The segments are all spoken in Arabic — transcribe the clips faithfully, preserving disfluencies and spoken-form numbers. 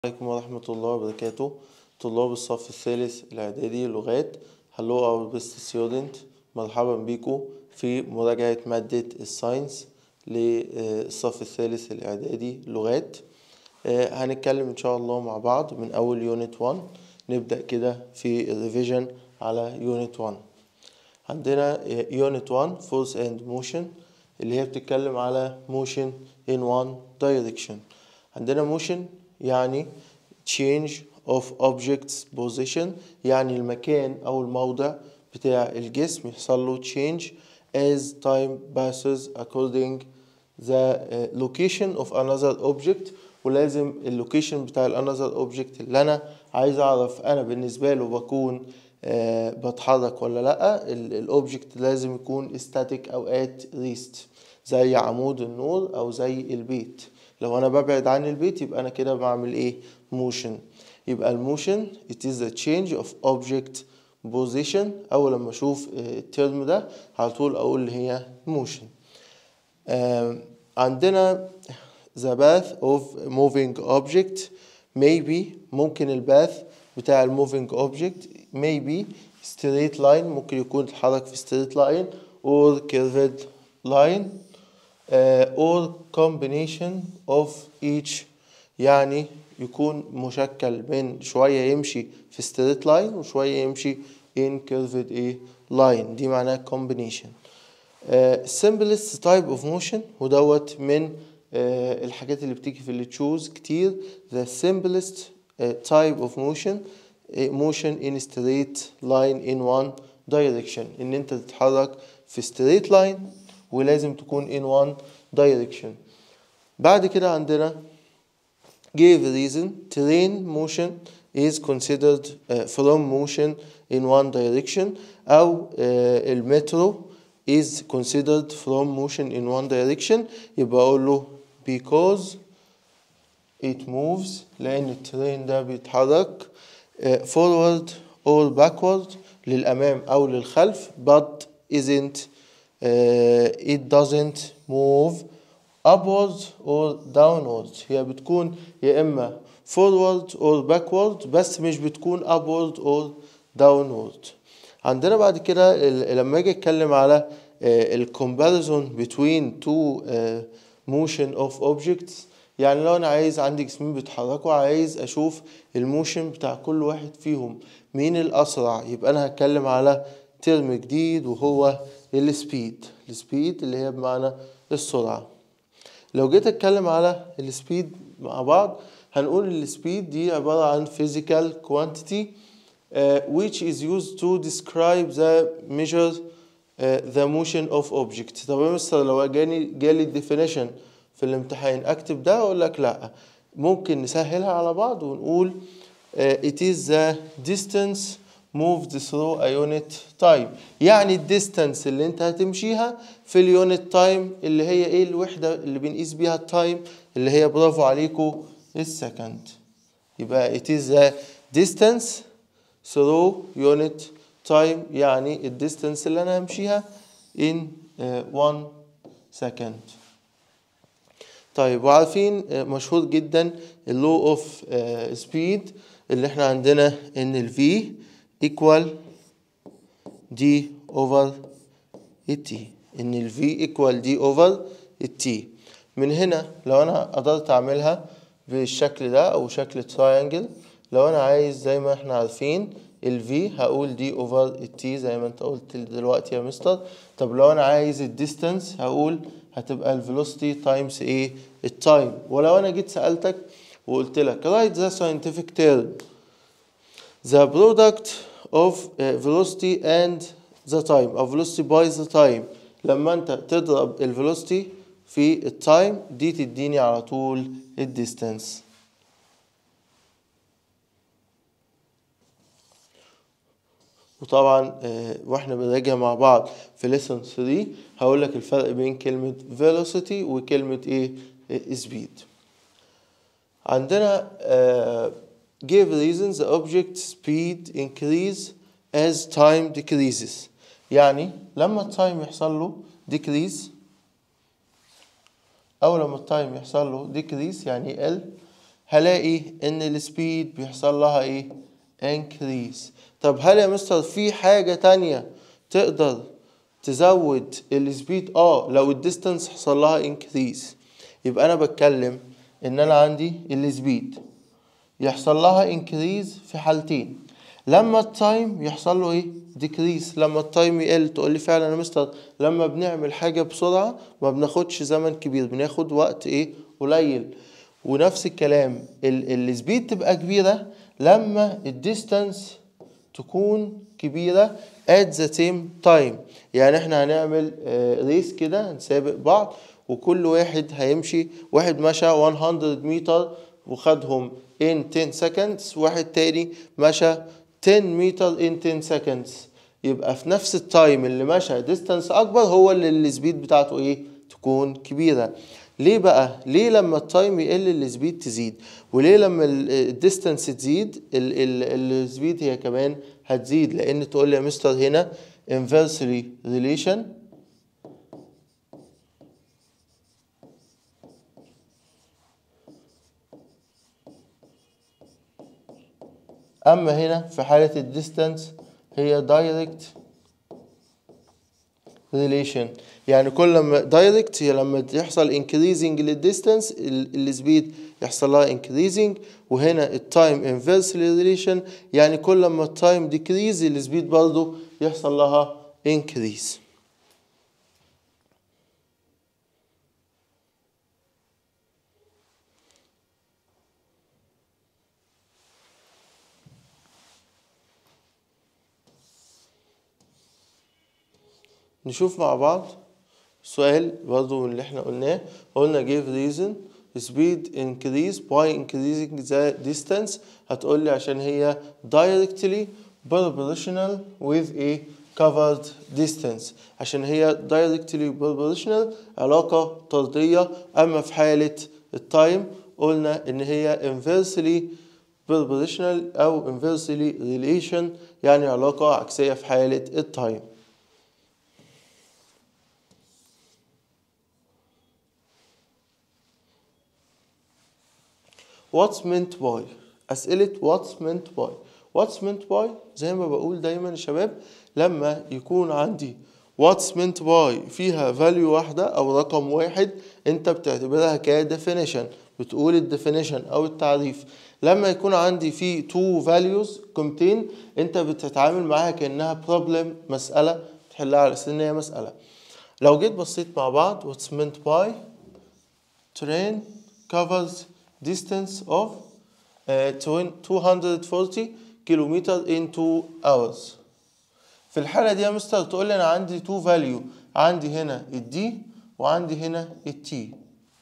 عليكم ورحمة الله وبركاته. طلاب الصف الثالث الإعدادي لغات. Hello our best student. مرحبا بكم في مراجعة مادة الساينس للصف الثالث الإعدادي لغات. هنتكلم إن شاء الله مع بعض من أول يونت واحد. نبدأ كده في الريفيجن على يونت واحد. عندنا يونت واحد force and motion اللي هي بتتكلم على motion in one direction. عندنا motion يعني change of object's position، يعني المكان أو الموضع بتاع الجسم يحصل له change as time passes according the location of another object. ولازم اللوكيشن بتاع another object اللي أنا عايز أعرف أنا بالنسبة له بكون أه بتحرك ولا لأ. الأوبجكت لازم يكون static أو at rest، زي عمود النور أو زي البيت. لو أنا ببعد عن البيت يبقى أنا كده بعمل إيه؟ motion. يبقى الموشن it is the change of object position. أول لما أشوف الترم ده على طول أقول اللي هي motion. عندنا the path of moving object maybe، ممكن الباث بتاع moving object maybe straight line، ممكن يكون يتحرك في straight line or curved line uh, or combination of each، يعني يكون مشكل من شوية يمشي في straight line وشوية يمشي in curved a line، دي معناها combination. uh, simplest type of motion، ودوت من uh, الحاجات اللي بتيجي في اللي تشوز كتير. the simplest uh, type of motion uh, motion in straight line in one direction، ان انت تتحرك في straight line ولازم تكون in one direction. بعد كده عندنا give reason train motion is considered uh, from motion in one direction، أو uh, المترو is considered from motion in one direction. يبقى أقول له because it moves، لأن الترين ده بيتحرك uh, forward or backward، للأمام أو للخلف، but isn't uh, it doesn't move upwards or downwards. هي بتكون يا إما forward or backward بس مش بتكون upward or downward. عندنا بعد كده لما اجي اتكلم على ال comparison between two motion of objects، يعني لو انا عايز عندي جسمين بيتحركوا عايز اشوف الموشن بتاع كل واحد فيهم مين الاسرع، يبقى انا هتكلم على ترم جديد وهو السبيد. السبيد اللي هي بمعنى السرعة. لو جيت اتكلم على السبيد مع بعض هنقول السبيد دي عبارة عن physical quantity uh, which is used to describe the measure uh, the motion of object. طب يا مستر لو جاني جالي definition في الامتحان اكتب ده؟ اقول لك لا، ممكن نسهلها على بعض ونقول uh, it is the distance moved through a unit time، يعني الديستانس اللي انت هتمشيها في اليونت تايم اللي هي ايه الوحدة اللي بنقيس بيها التايم اللي هي برافو عليكم السكند. يبقى it is the distance through unit time، يعني الديستانس اللي انا همشيها in uh, one second. طيب وعارفين uh, مشهور جدا اللو اوف سبيد اللي احنا عندنا ان ال V equal d over t، ان ال v equal d over t. من هنا لو انا قدرت اعملها بالشكل ده او شكل triangle، لو انا عايز زي ما احنا عارفين ال v هقول d over t زي ما انت قلت دلوقتي يا مستر. طب لو انا عايز الديستانس هقول هتبقى ال velocity times ايه؟ التايم. ولو انا جيت سألتك وقلت لك write the scientific term the product of uh, velocity and the time، أو velocity by the time، لما أنت تضرب ال velocity في التايم دي تديني على طول ال distance. وطبعا آه واحنا بنراجع مع بعض في lesson ثلاثة هقول لك الفرق بين كلمة velocity وكلمة ايه؟ speed. عندنا آه give reasons the object speed increase as time decreases، يعني لما التايم يحصل له decrease أو لما التايم يحصل له decrease يعني يقل، هلاقي ان السبيد بيحصل لها ايه؟ increase. طب هل يا مستر في حاجة تانية تقدر تزود السبيد؟ اه لو الديستانس حصل لها increase. يبقى انا بتكلم ان انا عندي السبيد يحصل لها increase في حالتين. لما التايم يحصل له ايه؟ decrease. لما التايم يقل. تقول لي فعلا يا مستر لما بنعمل حاجة بسرعة ما بناخدش زمن كبير، بناخد وقت ايه؟ قليل. ونفس الكلام السبيد تبقى كبيرة لما الديستانس تكون كبيرة at the same time. يعني احنا هنعمل ريس كده، هنسابق بعض وكل واحد هيمشي، واحد مشى مية متر وخدهم in ten seconds، واحد تاني مشى عشرة متر in ten seconds. يبقى في نفس التايم اللي مشى ديستانس اكبر هو اللي السبيد بتاعته ايه؟ تكون كبيرة. ليه بقى؟ ليه لما التايم يقل السبيد تزيد؟ وليه لما الديستانس تزيد السبيد هي كمان هتزيد؟ لان تقول لي يا مستر هنا inversely relation، اما هنا في حالة الديستانس هي direct relation. يعني كل ما دايركت هي لما يحصل increasing للديستانس السبيد يحصل لها increasing، وهنا التايم inversely relation يعني كل ما التايم decrease السبيد برضو يحصل لها increase. نشوف مع بعض سؤال برضو من اللي احنا قلناه. قلنا give reason speed increase by increasing the distance. هتقول لي عشان هي directly proportional with a covered distance. عشان هي directly proportional علاقة طردية. أما في حالة التايم قلنا إن هي inversely proportional أو inversely relation يعني علاقة عكسية في حالة التايم. What's meant by؟ أسئلة what's meant by. what's meant by زي ما بقول دايما يا شباب لما يكون عندي what's meant by فيها value واحدة أو رقم واحد أنت بتعتبرها ك definition، بتقول ال definition أو التعريف. لما يكون عندي فيه two values قيمتين أنت بتتعامل معاها كأنها problem، مسألة تحلها على أساس إن هي مسألة. لو جيت بصيت مع بعض what's meant by train covers distance of uh, two hundred forty kilometers in two hours. في الحالة دي يا مستر تقول لي أنا عندي two value، عندي هنا الدي وعندي هنا التي.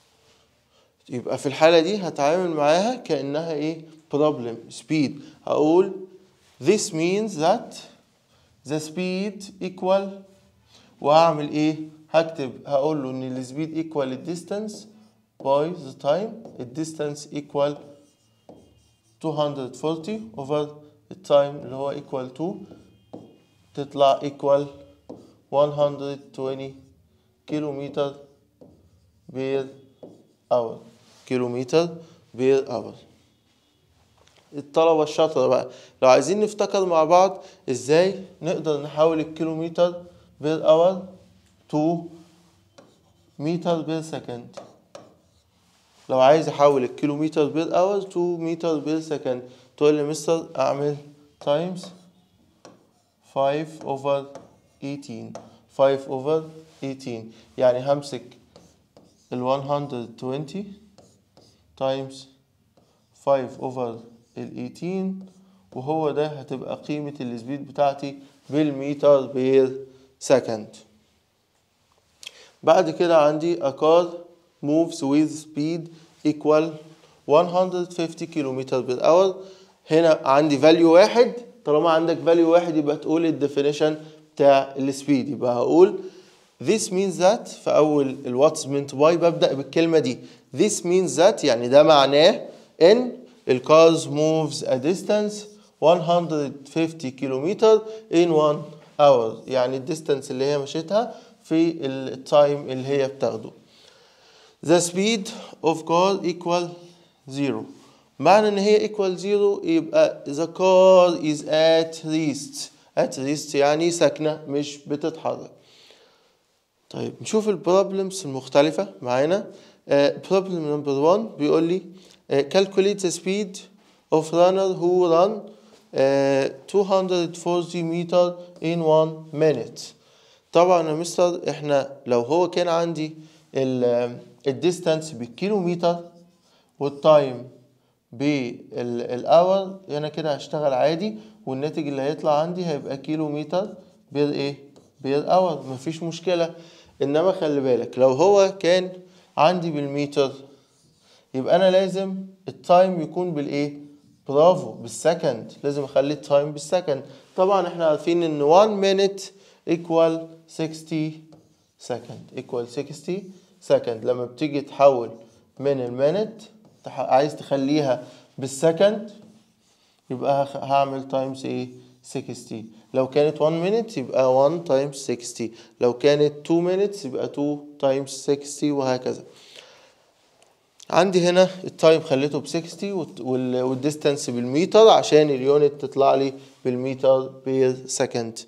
يبقى في الحالة دي هتعامل معاها كأنها إيه؟ problem speed. هقول this means that the speed equal، وهعمل إيه؟ هكتب هقول له إن ال speed equal the distance by the time. the distance equal two hundred forty over the time اللي هو equal to تطلع equal one hundred twenty kilometer per hour. kilometer per hour. الطلبة الشاطرة بقى لو عايزين نفتكر مع بعض ازاي نقدر نحول الكيلومتر per hour to meter per second. لو عايز احول الكيلومتر بير اور تو متر بير سكند تقول لي مستر اعمل times five over eighteen. five over eighteen يعني همسك ال one hundred twenty times five over ال eighteen وهو ده هتبقى قيمة السبيد بتاعتي بالمتر بير سكند. بعد كده عندي a car moves with speed equal one hundred fifty kilometers per hour. هنا عندي value واحد. طالما عندك value واحد يبقى تقول ال definition بتاع السبيد. يبقى هقول this means that في أول ال what's meant by ببدأ بالكلمة دي. this means that يعني ده معناه إن ال cars moves a distance one hundred fifty kilometers in one hour. يعني ال distance اللي هي مشيتها في ال time اللي هي بتاخده. The speed of car equal zero. معنى ان هي equal zero يبقى the car is at rest. at rest يعني ساكنة مش بتتحرك. طيب نشوف البروبلمز المختلفة معانا. uh, problem number one بيقول لي uh, calculate the speed of runner who run uh, two hundred forty meter in one minute. طبعا يا مستر احنا لو هو كان عندي الديستانس بالكيلومتر والتايم بالاور انا كده هشتغل عادي، والناتج اللي هيطلع عندي هيبقى كيلومتر بير ايه بير اور، مفيش مشكلة. انما خلي بالك لو هو كان عندي بالمتر يبقى انا لازم التايم يكون بالايه برافو بالسكند، لازم اخلي التايم بالسكند. طبعا احنا عارفين ان one minute equal sixty second equal sixty second. لما بتيجي تحول من المينت عايز تخليها بالسكند يبقى هعمل تايمز ايه sixty. لو كانت one minute يبقى one times sixty. لو كانت two minutes يبقى two times sixty وهكذا. عندي هنا التايم خليته ب sixty والديستانس بالمتر عشان اليونت تطلع لي بالمتر بير سكند.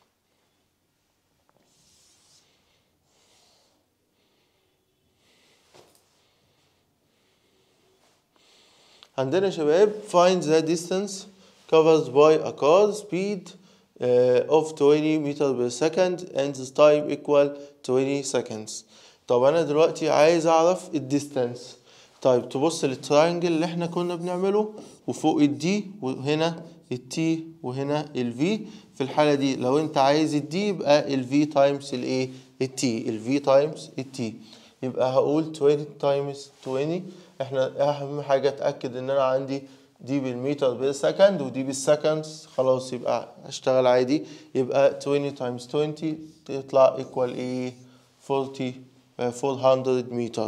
عندنا شباب find the distance covered by a car speed uh, of twenty meter per second and the time equal twenty seconds. طب انا دلوقتي عايز اعرف الديستانس. طيب تبص للتراينجل اللي احنا كنا بنعمله وفوق الدي وهنا التي وهنا الفي. في الحالة دي لو انت عايز الدي يبقى الفي تايمز الايه التي الفي تايمز التي. يبقى هقول twenty times twenty. احنا اهم حاجة اتأكد ان انا عندي دي بالمتر بير سكند ودي بالسكندز، خلاص يبقى هشتغل عادي. يبقى twenty times twenty تطلع equal ايه forty four hundred متر.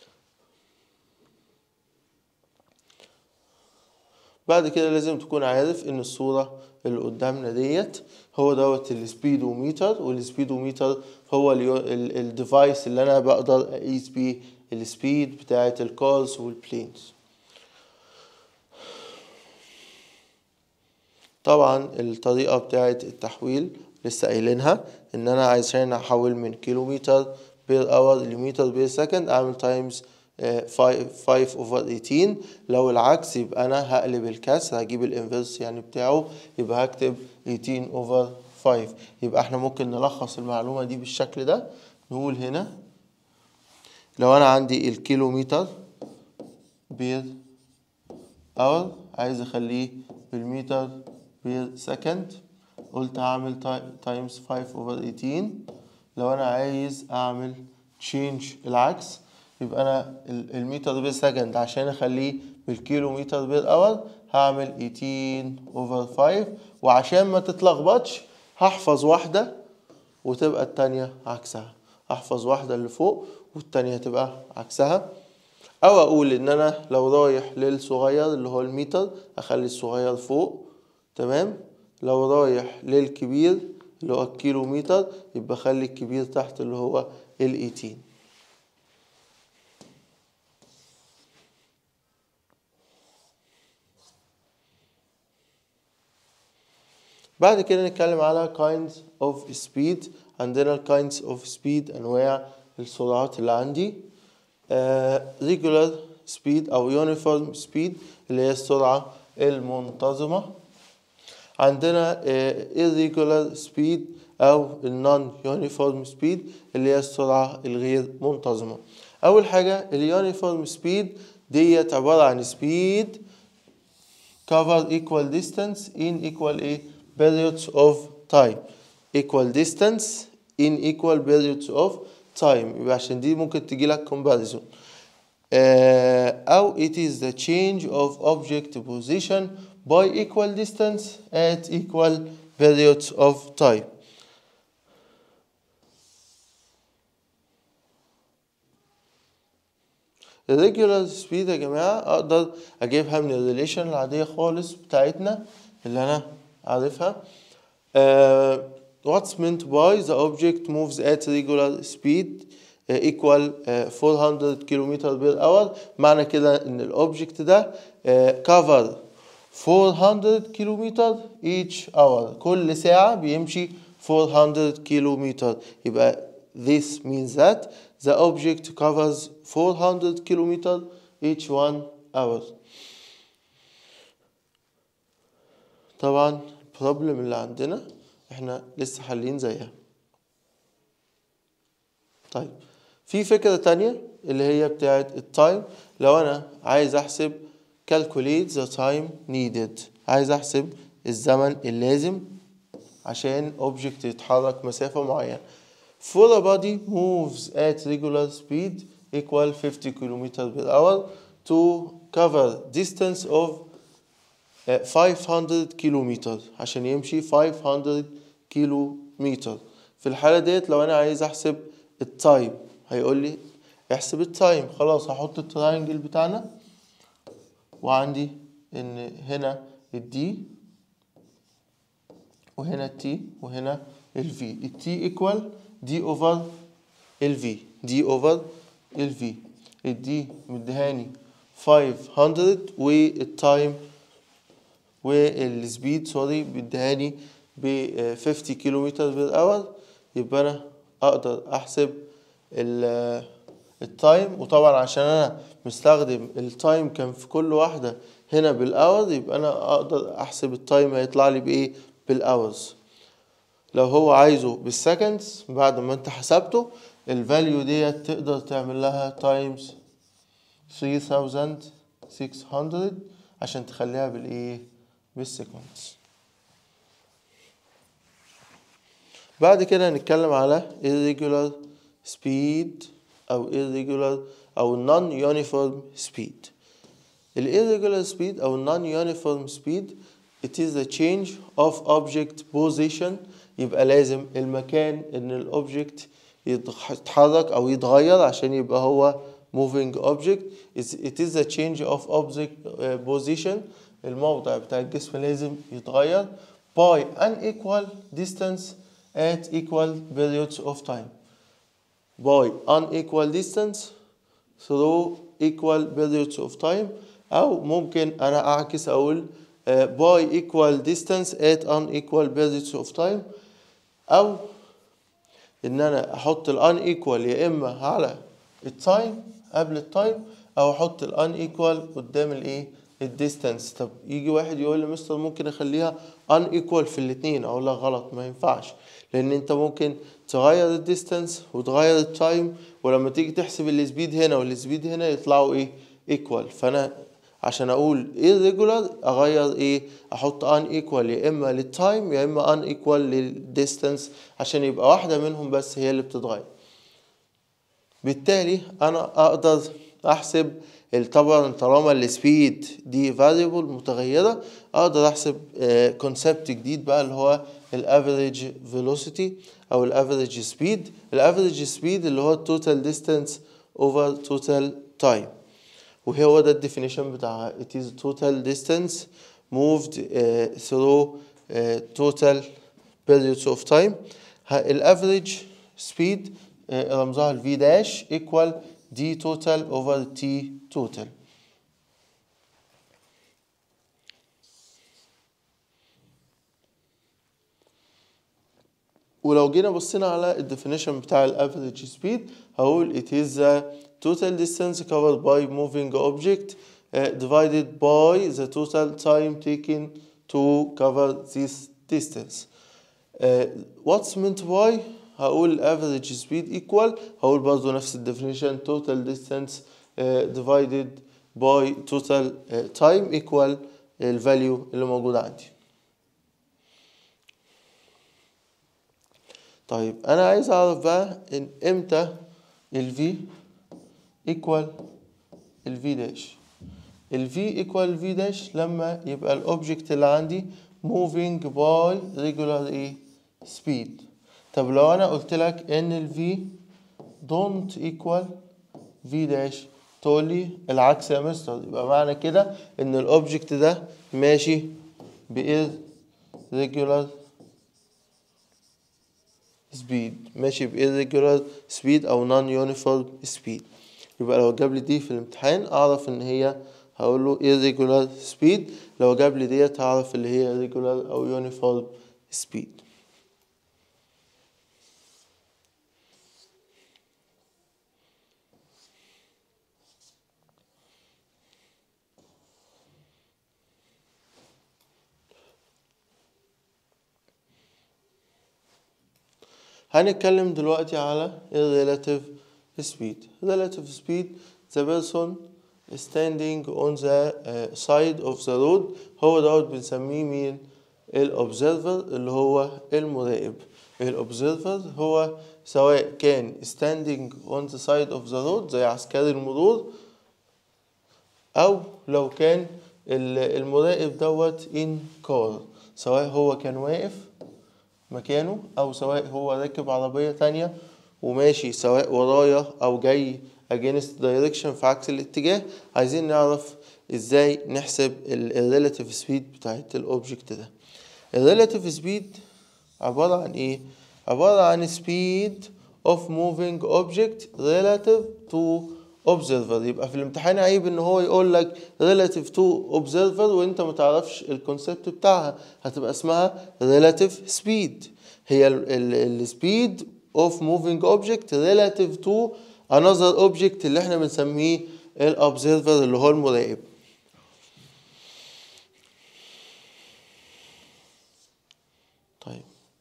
بعد كده لازم تكون عارف ان الصورة اللي قدامنا ديت هو دوت السبيدوميتر، والسبيدوميتر هو الديفايس اللي انا بقدر اقيس بيه السبيد بتاعة الكارز والبلينز. طبعا الطريقة بتاعة التحويل لسه قايلينها ان انا عشان احول من كيلومتر بير اور لمتر بير سكند اعمل تايمز five over eighteen. لو العكس يبقى انا هقلب الكسر هجيب الانفرس يعني بتاعه يبقى هكتب eighteen over five. يبقى احنا ممكن نلخص المعلومة دي بالشكل ده. نقول هنا لو انا عندي الكيلومتر بير اور عايز اخليه بالمتر بير سكند، قلت هعمل تايمز five over eighteen. لو انا عايز اعمل change العكس يبقى انا المتر بير سكند عشان اخليه بالكيلومتر بير اور هعمل eighteen over five. وعشان ما تتلخبطش هحفظ واحدة وتبقى التانية عكسها، هحفظ واحدة اللي فوق والتانية تبقى عكسها. او اقول ان انا لو رايح للصغير اللي هو المتر اخلي الصغير فوق، تمام. لو رايح للكبير اللي هو الكيلومتر يبقى اخلي الكبير تحت اللي هو ال eighteen. بعد كده نتكلم على kinds of speed. عندنا kinds of speed انواع السرعات اللي عندي. uh, regular speed او uniform speed اللي هي السرعة المنتظمة. عندنا uh, irregular speed او non uniform speed اللي هي السرعة الغير منتظمة. اول حاجة اليونيفورم سبيد ديت عبارة عن speed cover equal distance in equal ايه periods of time. equal distance in equal periods of time. يبقى عشان دي ممكن تجي لك comparison. uh, أو it is the change of object position by equal distance at equal periods of time. الريجولار سبيد يا جماعة أقدر أجيبها من الريليشن العادية خالص بتاعتنا اللي أنا عارفها. uh, what's meant by the object moves at regular speed uh, equal uh, four hundred kilometers per hour. معنى كده إن الأوبجكت ده uh, cover four hundred كيلومتر each hour. كل ساعة بيمشي four hundred كيلومتر. يبقى this means that the object covers four hundred كيلومتر each one hour. طبعا البروبلم اللي عندنا احنا لسه حالين زيها. طيب في فكرة تانية اللي هي بتاعت التايم. لو انا عايز احسب calculate the time needed، عايز احسب الزمن اللازم عشان object يتحرك مسافة معينة. For a body moves at regular speed equal fifty kilometers per hour to cover distance of five hundred كيلومتر، عشان يمشي five hundred كيلومتر. في الحالة ديت لو انا عايز احسب التايم هيقول لي احسب التايم. خلاص هحط التراينجل بتاعنا، وعندي ان هنا الدي وهنا التي وهنا الفي. التي ايكوال دي اوفر الفي، دي اوفر الفي. الدي مديهاني five hundred والتايم والسبيد سوري مديهاني ب fifty كيلومتر بير اور. يبقى انا اقدر احسب التايم، وطبعا عشان انا مستخدم التايم كان في كل واحدة هنا بالاورز، يبقى انا اقدر احسب التايم هيطلع لي بايه؟ بالاورز. لو هو عايزه بالسكندز بعد ما انت حسبته الفاليو ديت تقدر تعمل لها تايمز three thousand six hundred عشان تخليها بالايه؟ بالسكندز. بعد كده هنتكلم على irregular speed او irregular او non uniform speed. ال irregular speed او non uniform speed it is the change of object position. يبقى لازم المكان ان الاوبجكت يتحرك او يتغير عشان يبقى هو moving object. it is the change of object position. الموضع بتاع الجسم لازم يتغير by unequal distance at equal periods of time. by unequal distance through equal periods of time. او ممكن انا اعكس اقول by equal distance at unequal periods of time، او ان انا احط ال unequal يا اما على التايم قبل التايم، او احط ال unequal قدام الايه؟ الديستانس. طب يجي واحد يقول لي مستر ممكن اخليها unequal في الاتنين. اقول لك غلط، ما ينفعش، لان انت ممكن تغير الديستانس وتغير التايم، ولما تيجي تحسب السبيد هنا والسبيد هنا يطلعوا ايه؟ equal. فانا عشان اقول irregular اغير ايه؟ احط unequal يا اما للتايم يا اما unequal للديستانس عشان يبقى واحدة منهم بس هي اللي بتتغير. بالتالي انا اقدر احسب طبعا طالما السبيد دي variable متغيرة، اقدر احسب كونسبت جديد بقى اللي هو الافريج فيلوسيتي او الافريج سبيد. الافريج سبيد اللي هو التوتال ديستانس اوفر توتال تايم، وهو ده الديفينيشن بتاعها. it is total distance moved uh, through uh, total periods of time. الافريج سبيد uh, رمزها ال v dash equal d total over t total. ولو جينا بصينا على الديفينيشن بتاع الافريج سبيد هقول it is the total distance covered by moving object uh, divided by the total time taken to cover this distance. uh, what's meant by هقول average speed equal، هقول برضو نفس الديفينيشن total distance uh, divided by total uh, time equal الفاليو اللي موجود عندي. طيب انا عايز اعرف بقى ان امتى ال V equal ال V dash. ال V equal ال V dash لما يبقى الاوبجكت اللي عندي moving by regular ايه؟ speed. طب لو انا قلت لك ان ال V don't equal V dash تقول لي العكس يا مستر، يبقى معنى كده ان الاوبجكت ده ماشي ب irregular speed، ماشي ب irregular speed او non uniform speed. يبقى لو جاب لي دي في الامتحان اعرف ان هي هقول له irregular speed. لو جاب لي ديت هعرف اللي هي regular او uniform speed. هنتكلم دلوقتي على relative speed. relative speed the person standing on the uh, side of the road. هو دوت بنسميه مين؟ الobserver اللي هو المراقب. الobserver هو سواء كان standing on the side of the road زي عسكري المرور، أو لو كان المراقب دوت in car، سواء هو كان واقف مكانه أو سواء هو راكب عربية تانية وماشي سواء ورايا أو جاي against direction في عكس الاتجاه. عايزين نعرف ازاي نحسب ال relative speed بتاعت الأوبجكت ده. ال relative speed عبارة عن ايه؟ عبارة عن speed of moving object relative to observer. يبقى في الامتحان عيب ان هو يقول لك relative to observer وانت متعرفش الكونسبت بتاعها، هتبقى اسمها relative speed. هي ال speed of moving object relative to another object اللي احنا بنسميه الobserver اللي هو المراقب. طيب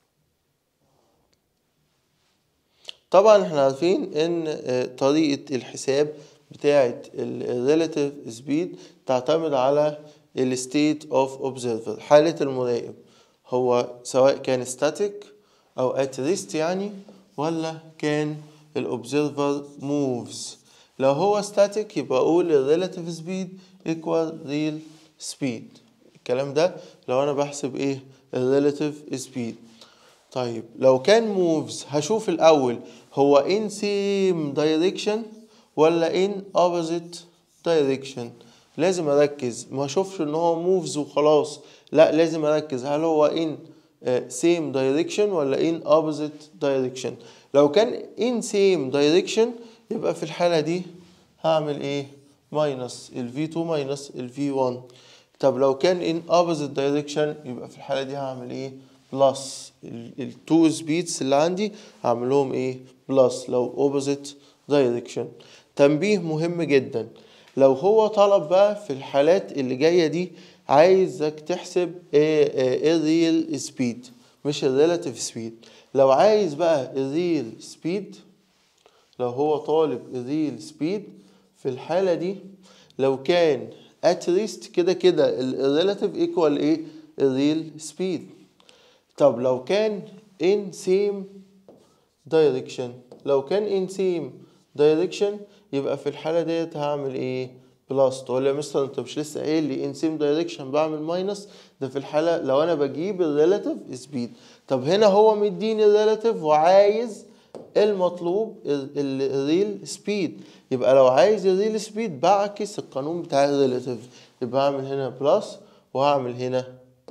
طبعا احنا عارفين ان طريقة الحساب بتاعة ال relative speed تعتمد على ال state of observer، حالة المراقب، هو سواء كان static او at rest يعني، ولا كان ال observer moves. لو هو static يبقى اقول ال relative speed equal real speed. الكلام ده لو انا بحسب ايه؟ ال relative speed. طيب لو كان moves هشوف الأول هو in same direction ولا in opposite direction. لازم أركز، ما أشوفش إن هو moves وخلاص، لا لازم أركز هل هو in same direction ولا in opposite direction. لو كان in same direction يبقى في الحالة دي هعمل إيه؟ minus ال في تو minus ال في ون. طب لو كان in opposite direction يبقى في الحالة دي هعمل إيه؟ بلس التو سبيدز اللي عندي هعمل لهم ايه؟ بلس لو opposite direction. تنبيه مهم جدا، لو هو طلب بقى في الحالات اللي جايه دي عايزك تحسب ايه الريل سبيد مش الريلاتيف سبيد. لو عايز بقى الريل سبيد، لو هو طالب الريل سبيد في الحاله دي لو كان at least كده كده الريلاتيف ايكوال ايه؟ الريل سبيد. طب لو كان in same direction، لو كان in same direction يبقى في الحالة ديت هعمل ايه؟ بلس. تقول لي يا مستر انت مش لسه قايل لي in same direction بعمل ماينس؟ ده في الحالة لو انا بجيب الريلاتيف سبيد. طب هنا هو مديني الريلاتيف وعايز المطلوب الريل سبيد، يبقى لو عايز الريل سبيد بعكس القانون بتاع الريلاتيف، يبقى هعمل هنا بلس وهعمل هنا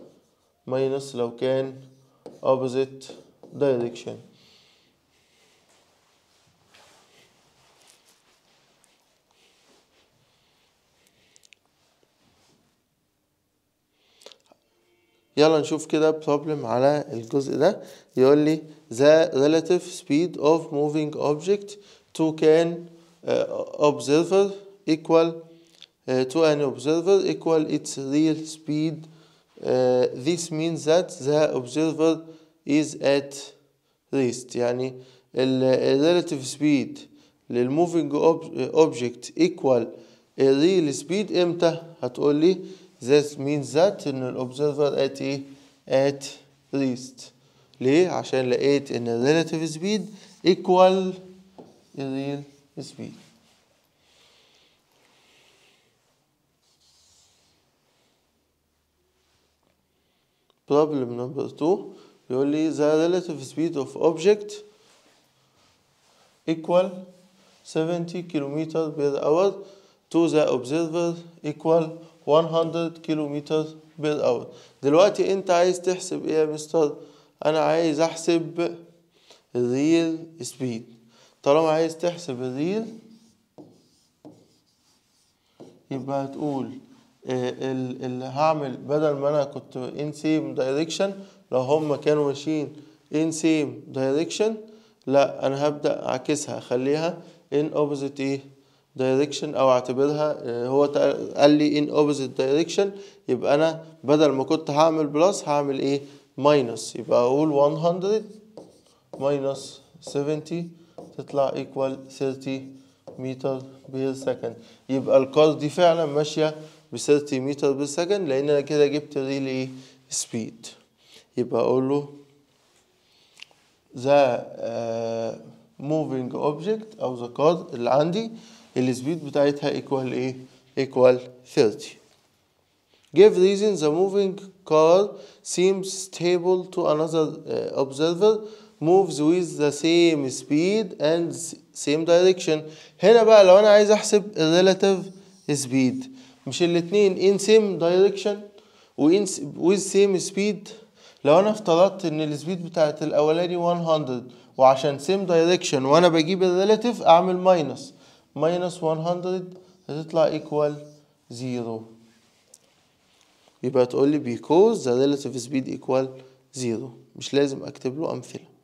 ماينس لو كان opposite direction. يلا نشوف كده problem على الجزء ده. يقول لي the relative speed of moving object to can uh, observer equal uh, to an observer equal its real speed. Uh, this means that the observer is at rest. يعني ال relative speed للmoving object equal real speed امتى؟ هتقول لي that means that ان ال observer at ايه؟ at rest. ليه؟ عشان لقيت ان ال relative speed equal real speed. problem number two بيقول لي the relative speed of object equal seventy kilometers per hour to the observer equal one hundred kilometers per hour. دلوقتي انت عايز تحسب ايه يا مستر؟ انا عايز احسب الريل سبيد. طالما عايز تحسب الريل يبقى هتقول اللي هعمل بدل ما انا كنت in same direction لو هما كانوا ماشيين in same direction، لا انا هبدأ اعكسها اخليها in opposite ايه direction، او اعتبرها هو قال لي in opposite direction، يبقى انا بدل ما كنت هعمل بلس هعمل ايه minus، يبقى اقول one hundred minus seventy تطلع equal thirty متر بير سكند. يبقى الكار دي فعلا ماشية ب thirty متر بير سكند لان انا كده جبت ريل ايه سبيد. يبقى اقول له the uh, moving object او the car اللي عندي السبيد بتاعتها equal ايه equal thirty. Give reason the moving car seems stable to another uh, observer moves with the same speed and same direction. هنا بقى لو انا عايز احسب relative speed، مش الاتنين in same direction و in with same speed، لو انا افترضت ان السبيد بتاعت الاولاني one hundred وعشان same direction وانا بجيب الريلاتيف اعمل minus minus one hundred هتطلع equal zero. يبقى تقول لي because the relative speed equal zero، مش لازم اكتب له امثله.